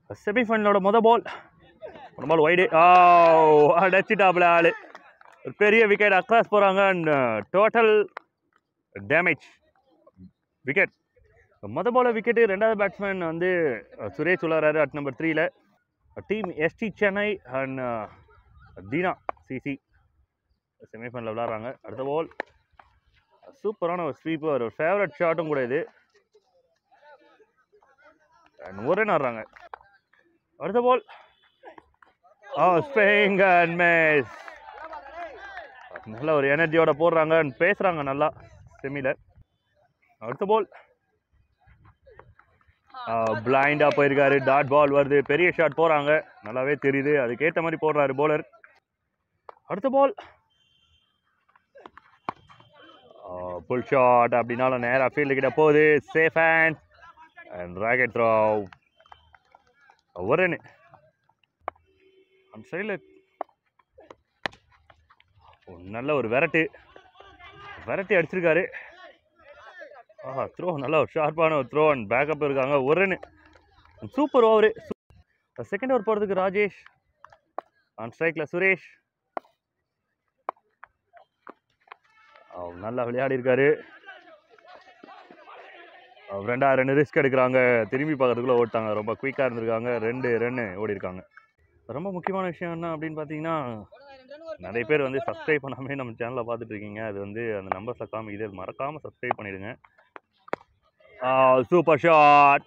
செமிஃபைனலோட மொதல் பால் வைடு. அடைச்சிட்டாப்ல ஆள். ஒரு பெரிய விக்கெட் அக்ராஸ் போகிறாங்க. And total damage wicket. மொதல் பால் விக்கெட்டு. ரெண்டாவது பேட்ஸ்மேன் வந்து சுரேஷ் உள்ளாராரு அட் நம்பர் 3ல. Team st Chennai and Deena CC செமிஃபைனலில் விளாட்றாங்க. அடுத்த பால் சூப்பரான ஒரு ஸ்வீப்பு, ஒரு ஃபேவரட் ஷாட்டும் கூட இது. அண்ட் ஒரு ரன் ஆடுறாங்க. அடுத்த பால் ஸ்விங் அண்ட் மிஸ். நல்ல ஒரு எனர்ஜியோட போடுறாங்க அண்ட் பேசுகிறாங்க நல்லா செமியில். அடுத்த பால் பிளைண்டாக போயிருக்காரு. டாட் பால் வருது. பெரிய ஷாட் போகிறாங்க, நல்லாவே தெரியுது. அதுக்கேற்ற மாதிரி போடுறாரு போலர். அடுத்த பால் புல் ஷாட். அப்படின்னாலும் நேராக ஃபீல்டு கிட்ட போகுது. Safe hand and rocket throw. ஒரு ரன். அந்த சைடில் நல்ல ஒரு விரட்டி அடிச்சிருக்காரு. த்ரோ நல்ல ஒரு ஷார்ப்பான ஒரு த்ரோ அண்ட் பேக்கப் இருக்காங்க. ஒரு run. Super over. Second over போகிறதுக்கு ராஜேஷ். ஆன் ஸ்ட்ரைக்கில் சுரேஷ். நல்லா விளையாடி இருக்காரு. 2 ரன் ரிஸ்க் எடுக்கிறாங்க. திரும்பி பார்க்கறதுக்குள்ளே ஓட்டாங்க. ரொம்ப குயிக்காக இருந்திருக்காங்க. 2 ரன் ஓடி இருக்காங்க. ரொம்ப முக்கியமான விஷயம் என்ன அப்படின்னு பார்த்தீங்கன்னா, நிறைய பேர் வந்து சப்ஸ்கிரைப் பண்ணாமே நம்ம சேனலில் பார்த்துட்டு இருக்கீங்க. அது வந்து அந்த நம்பர்ஸில் காமிக்குது. அது மறக்காமல் சப்ஸ்கிரைப் பண்ணிவிடுங்க. Super shot.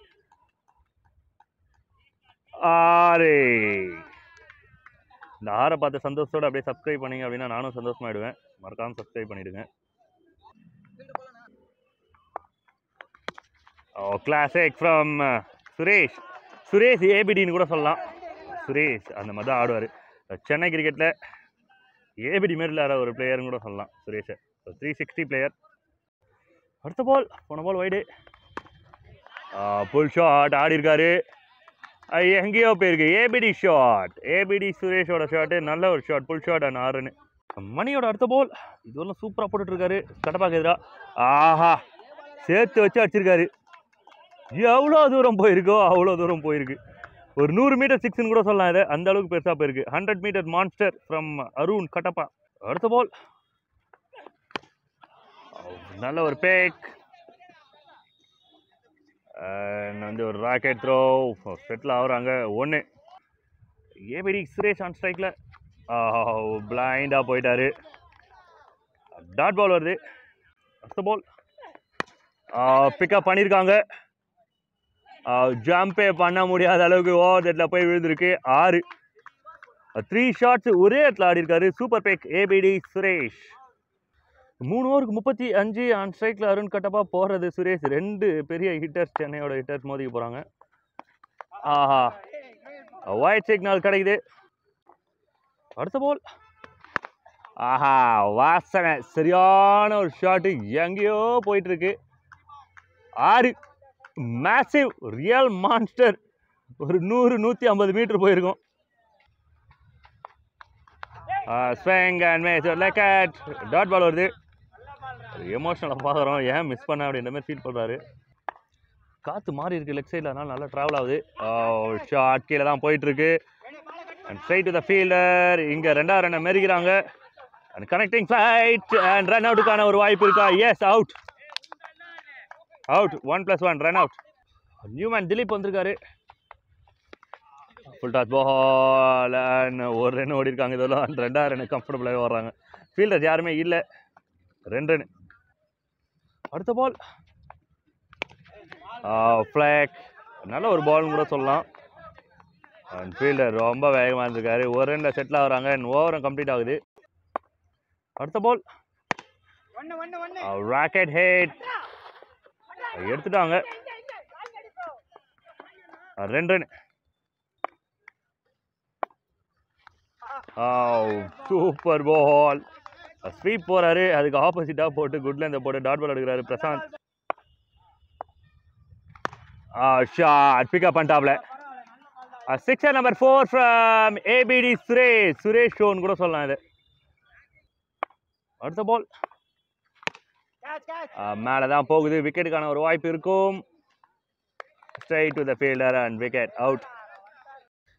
இந்த 6 பார்த்த சந்தோஷத்தோடு அப்படியே சப்ஸ்கிரைப் பண்ணிங்க அப்படின்னா நானும் சந்தோஷமாயிடுவேன். மறக்காமல் சப்ஸ்கிரைப் பண்ணிவிடுங்க. கிளாசிக் ஃப்ரம் சுரேஷ் ஏபிடின்னு கூட சொல்லலாம். சுரேஷ் அந்த மாதிரி தான் ஆடுவார். சென்னை கிரிக்கெட்டில் ஏபிடி மாரில் ஆட ஒரு பிளேயர்னு கூட சொல்லலாம் சுரேஷை. 360 பிளேயர். அடுத்த பால் போன பால் வைடு. புல் ஷாட் ஆடிருக்காரு. எங்கேயோ போயிருக்கு. ABD shot. ஏபிடி சுரேஷோட ஷாட்டு. நல்ல ஒரு shot. Pull shot and 6 run. மணியோட அடுத்த பால் இதுவரெல்லாம் சூப்பராக போட்டுட்ருக்காரு. கடப்பாக்கு எதிராக சேர்த்து வச்சு அடிச்சிருக்காரு. எவ்வளோ தூரம் போயிருக்கோ அவ்வளோ தூரம் போயிருக்கு. ஒரு 100 மீட்டர் 6ன்னு கூட சொல்லலாம். இதை அந்த அளவுக்கு பெருசாக போயிருக்கு. 100 metre monster from Arun Kadapa. அடுத்த பால் நல்ல ஒரு பேக் வந்து ஒரு ராக்கெட் த்ரோ. செட்டில் ஆகுறாங்க. 1. ஏபிடி சுரேஷ் ஆன் ஸ்ட்ரைக்கில் பிளைண்டாக போயிட்டாரு. டாட் பால் வருது. அடுத்த பால் பிக்கப் பண்ணியிருக்காங்க. ஜம்பே பண்ண முடியாத அளவுக்கு ஓவர் தட்டில் போய் விழுந்திருக்கு. 6. 3 ஷாட்ஸ் ஒரே இடத்துல ஆடி இருக்காரு. Super back APD Suresh. 3 ஓவருக்கு 35. ஆன் ஸ்ட்ரைக்கில் அருண் கட்டப்பா போடுறது சுரேஷ். 2 பெரிய ஹிட்டர்ஸ் சென்னையோட ஹிட்டர்ஸ் மோதிக்க போகிறாங்க. ஒயிட் சிக்னல் கிடைக்குது. அடுத்த பால் வாசனை. சரியான ஒரு ஷாட்டு. எங்கேயோ போயிட்டு இருக்கு. 6. Massive real monster. ஒரு 100-150 மீட்டர் போயிருக்கும். Swing and miss. Leg cut. Dot ball வருது. எமோஷனலாக பார்க்குறோம். ஏன் மிஸ் பண்ண அப்படின்ற மாதிரி ஃபீல் பண்ணுறாரு. காற்று மாறி இருக்குது லெக் சைடில், அதனால நல்லா ட்ராவல் ஆகுது. ஷாட் கீழே தான் போயிட்டுருக்கு. And straight to the fielder. இங்கே 2வது ரன்னை மெரிக்கிறாங்க. And connecting flight and run அவுட்டுக்கான ஒரு வாய்ப்பு இருக்கா? Yes, out. 1+1 run out. New man Dilip வந்திருக்காரு. ஃபுல் டாஸ் பால் அண்ட் ஒரு ரன் ஓடி இருக்காங்க. இதெல்லாம் 2வது ரன் கம்ஃபர்டபுளாகவே வர்றாங்க. ஃபீல்டர்ஸ் யாருமே இல்லை. 2 ரன். அடுத்த பால் ஃப்ளாக். நல்ல ஒரு பால்னு கூட சொல்லலாம். அண்ட் ஃபீல்டர் ரொம்ப வேகமாக இருந்திருக்காரு. 1 ரன்ல செட்டில் ஆகுறாங்க. அண்ட் ஓவரும் கம்ப்ளீட் ஆகுது. அடுத்த பால் ராக்கெட் ஹெட் எடுத்துட்டாங்க. 2 ரன். சூப்பர் பால். ஸ்வீப் போறாரு. அதுக்கு ஆப்போசிட்டாக போட்டு குட்லேருந்து போட்டு டாட் பால் எடுக்கிறாரு பிரசாந்த். ஷாட் பிக்கப் பண்ணிட்டாப்ல. 6 நம்பர் 4 ஃப்ரம் ஏபிடி சுரேஷ் ஷோன்னு கூட சொல்லலாம் இது. அடுத்த பால் மேலே தான் போகுது. விக்கெட்டுக்கான ஒரு வாய்ப்பு இருக்கும். Straight to the fielder and wicket. Out.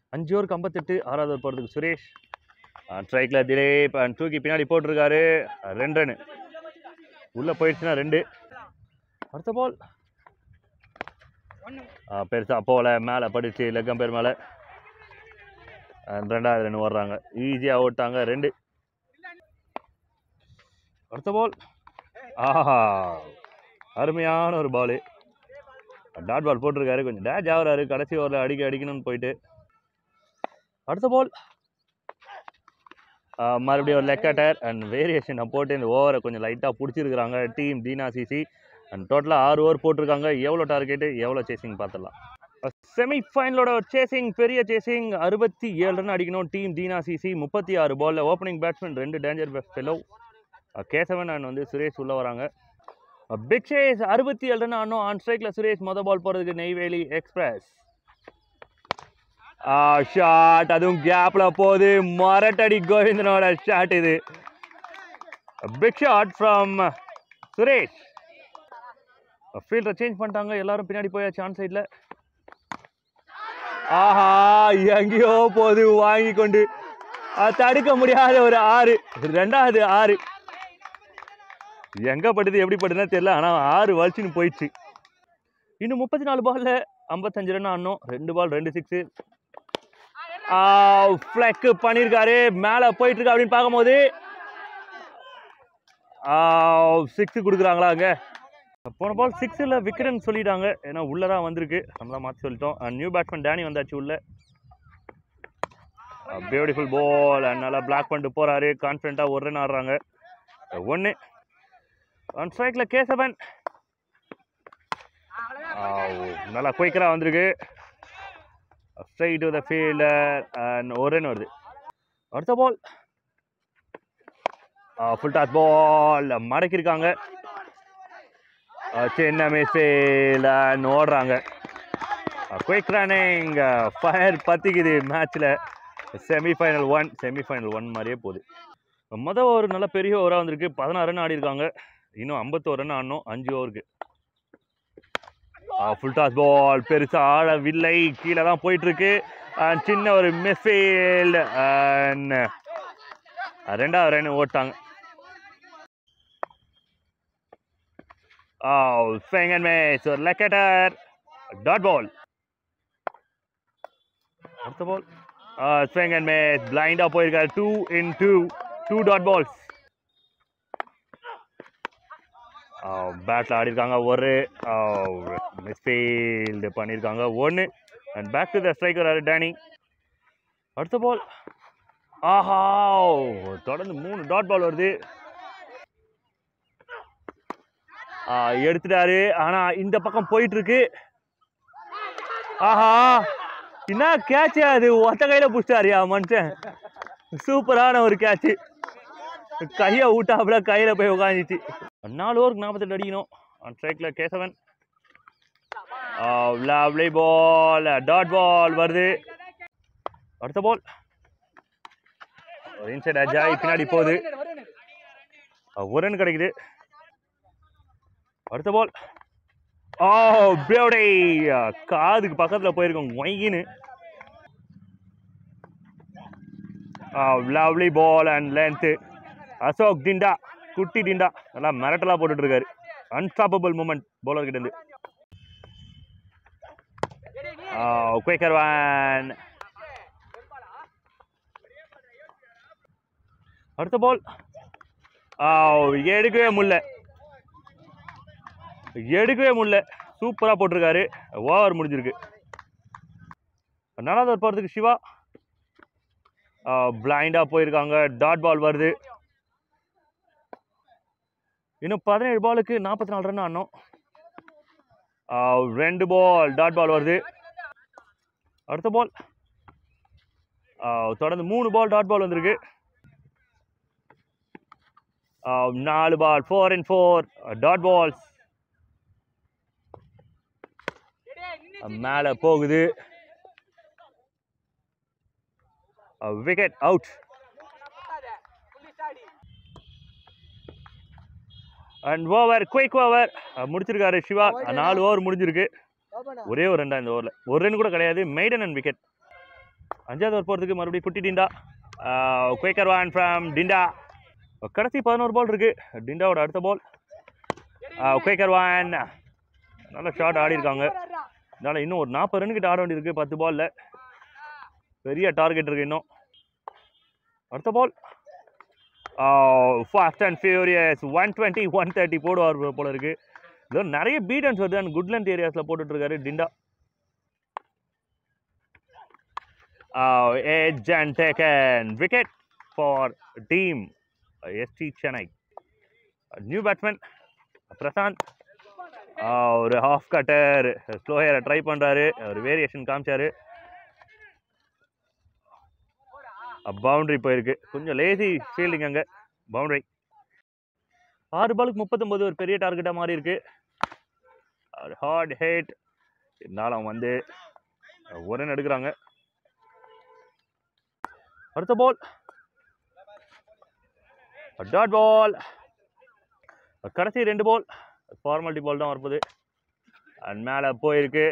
5 ஓவருக்கு 58. 6வது ஓவர் போகிறதுக்கு சுரேஷ். ஸ்ட்ரைக்கில் திலீப் தூக்கி பின்னாடி போட்டிருக்காரு. 2 ரன் உள்ளே போயிடுச்சுன்னா 2. அடுத்த பால் பெருசாக போகல, மேலே படிச்சு லெக் அம்பேர் மேலே. 2வது ரன் ஓடுறாங்க, ஈஸியாக ஓட்டாங்க 2. அடுத்த பால் ஆஹா, அருமையான ஒரு பாலு. டாட் பால் போட்டிருக்காரு, கொஞ்சம் டேஜ் ஆகுறாரு கடைசி ஓவரில் அடிக்கணும்னு போயிட்டு. அடுத்த பால் மறுபடியும் ஒரு லெக் கட்டர் அண்ட் வேரியேஷனை போட்டு இந்த ஓவரை கொஞ்சம் லைட்டாக பிடிச்சிருக்கிறாங்க டீம் தீனா சிசி. அண்ட் டோட்டலாக 6 ஓவர் போட்டிருக்காங்க. எவ்வளோ டார்கெட்டு, எவ்வளோ சேசிங் பார்த்துடலாம். செமிஃபைனலோட சேசிங், பெரிய சேசிங். 67 ரன் அடிக்கணும் டீம் தீனா சிசி. 36 பாலில் opening batsman 2 danger fellow Kesavan and வந்து சுரேஷ் உள்ளே வராங்க. பிக் சேஸ் 67 ரன் ஆடணும். ஆன் ஸ்ட்ரைக்கில் சுரேஷ் மொதல் பால் போகிறதுக்கு நெய்வேலி எக்ஸ்பிரஸ். ஷாட், அதுவும் கேப்ல போகுது. மரட்டடி கோவிந்தனோட ஷாட் இது. Big shot from Suresh. ஃபீல்டரை சேஞ்ச் பண்ணிட்டாங்க, எல்லாரும் பின்னாடி போயாச்சு ஆன் சைடில். ஆஹா, எங்கேயோ போகுது வாங்கி கொண்டு. தடுக்க முடியாத ஒரு 6. 2வது 6 எங்கே பட்டுது எப்படி பட்டுதுன்னு தெரியல, ஆனால் 6 வலிச்சுன்னு போயிடுச்சு. இன்னும் 34 பாலில் 55 ரன் ஆடணும். 2 பால் 2 6. ஃபிளக் பண்ணியிருக்காரு, மேலே போயிட்டு இருக்கு அப்படின்னு பார்க்கும்போது 6 கொடுக்குறாங்களா அங்கே. போன பால் 6ல் விக்கெட்னு சொல்லிட்டாங்க, ஏன்னா உள்ளே தான் வந்திருக்கு, நம்மளாம் மாற்றி சொல்லிட்டோம். நியூ பேட்ஸ்மேன் டேனி வந்தாச்சு உள்ள. பியூட்டிஃபுல் பால், நல்லா பிளாக் பண்ணிட்டு போகிறாரு. கான்ஃபிடென்ட்டாக 1 ரன் ஆடுறாங்க. 1 ஆன் ஸ்ட்ரைக்கில் கேசவன். நல்லா குயிக்கராக வந்திருக்கு. Straight to the fielder and 1 run வருது. அடுத்த பால் ஃபுல் டாஸ் பால் மடக்கியிருக்காங்க. சின்ன மிஸ்ஃபீல்ட் அண்ட் ஓடுறாங்க. குயிக் ரன்னிங், ஃபயர் பற்றிக்குது மேட்ச்சில். செமிஃபைனல் 1 மாதிரியே போகுது. மொதல் ஒரு நல்ல பெரிய ஓவராக வந்திருக்கு. 16 ரன் ஆடி இருக்காங்க. இன்னும் 51 ரன் ஆடணும் 5 ஓவருக்கு. ஃபுல் டாஸ் பால் பெருசாக ஆடவில்லை, கீழே தான் போயிட்டுருக்கு. அண்ட் சின்ன ஒரு மிஸ்ஃபீல்ட் அண்ட் 2வது ரன் ஓட்டாங்க. ஸ்விங் அண்ட் மிஸ், ஒரு லெக் கட்டர், டாட் பால். அடுத்த பால் ஸ்விங் அண்ட் மிஸ், பிளைண்டாக போயிருக்காரு. 2 in 2 டாட் பால்ஸ். பேட்டில் ஆடிருக்காங்க. ஒரு மிஸ்ஃபீல்டு பண்ணியிருக்காங்க 1. And back to the striker Danny. அடுத்த பால் ஆஹா, தொடர்ந்து 3 டாட் பால் வருது. எடுத்துட்டாரு, ஆனால் இந்த பக்கம் போயிட்டு இருக்கு. ஆஹா, என்ன கேட்சு அது, ஒத்த கையில் பிடிச்சாரியா மனுஷன். சூப்பரான ஒரு கேட்சு, கையை ஊட்டாப்புல கையில் போய் உட்காந்துச்சு. 4 ஓவருக்கு 48 அடிக்கணும். ஆன் ஸ்ட்ரைக்கில் Kesavan. Lovely ball, dot ball வருது. அடுத்த பால் இன்சைட் அஜாய் பின்னாடி போகுது. 1 ரன் கிடைக்குது. அடுத்த பால் பியூட்டி, காதுக்கு பக்கத்தில் போயிருக்கோம் ஒய்கின்னு. Lovely ball and length. Ashok Dinda, குட்டி டிண்டா நல்லா மிரட்டலாக போட்டுட்டு இருக்காரு. அன்ஸ்டாப்பபிள் மூமெண்ட் பவுலர் கிட்ட இருந்து. Quicker one. அடுத்த பால் எடுக்கவே முடியல, சூப்பராக போட்டிருக்காரு. ஓவர் முடிஞ்சிருக்கு. 4வது ஓவர் போகிறதுக்கு சிவா. பிளைண்டாக போயிருக்காங்க, டாட் பால் வருது. இன்னும் 17 பாலுக்கு 44 ரன் ஆடணும். 2 பால் டாட் பால் வருது. அடுத்த பால் தொடர்ந்து 3 பால் டாட் பால் வந்திருக்கு. 4 பால் 4 in 4 டாட் பால்ஸ். மேலே போகுது, wicket out. And over, quick over முடிச்சிருக்காரு சிவா. 4 ஓவர் முடிஞ்சிருக்கு. ஒரே ஒரு ரன் தான் இந்த ஓவரில், 1 ரன் கூட கிடையாது. Maiden and wicket. அஞ்சாவது ஓவர் போகிறதுக்கு மறுபடியும் குட்டி Dinda. Quicker one from Dinda. கடைசி 11 பால் இருக்கு. டிண்டாவோட அடுத்த பால். Quicker one. நல்ல ஷாட் ஆடி இருக்காங்க. அதனால் இன்னும் ஒரு 40 ரன் கிட்ட ஆட வேண்டியிருக்கு 10 பாலில். பெரிய டார்கெட் இருக்கு இன்னும். அடுத்த பால். ஃபாஸ்ட் அண்ட் ஃபியூரியஸ் 120 130 போடுவார் போல இருக்கு. இதோ நிறைய பீடன்ஸ் வருது அண்ட் குட் லென்த் ஏரியாஸில் போட்டுட்ருக்காரு Dinda. Edge and taken wicket for team ST Chennai. New batsman Prashanth. ஒரு ஹாஃப் கட்டர் ஸ்லோயரை ட்ரை பண்ணுறாரு. ஒரு வேரியேஷன் காமிச்சாரு. பவுண்டரி போயிருக்கு. கொஞ்சம் லேசி ஃபீல்டிங் அங்கே. பவுண்டரி. 6 பாலுக்கு 39 ஒரு பெரிய டார்கெட்டாக மாறி இருக்கு. Hard hit. இருந்தாலும் வந்து ஒரு ரன் எடுக்கிறாங்க. அடுத்த பால். டாட் பால். கடைசி 2 பால் ஃபார்மாலிட்டி பால் தான் வரப்போகுது. அண்ட் மேலே போயிருக்கு.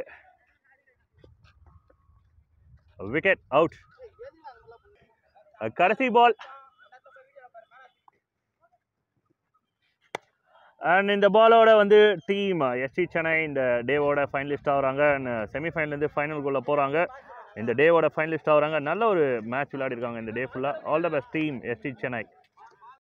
Wicket out. கடைசி பால். அண்ட் இந்த பாலோட வந்து டீம் எஸ்டி சென்னை இந்த டேவோட ஃபைனலிஸ்ட் ஆகுறாங்க. அண்ட் செமிஃபைனல்லேருந்து ஃபைனலுக்குள்ளே போகிறாங்க. இந்த டேவோட ஃபைனலிஸ்ட் ஆகுறாங்க. நல்ல ஒரு மேட்ச் விளையாடிருக்காங்க இந்த டே ஃபுல்லாக. ஆல் த பெஸ்ட் டீம் எஸ்டி சென்னை.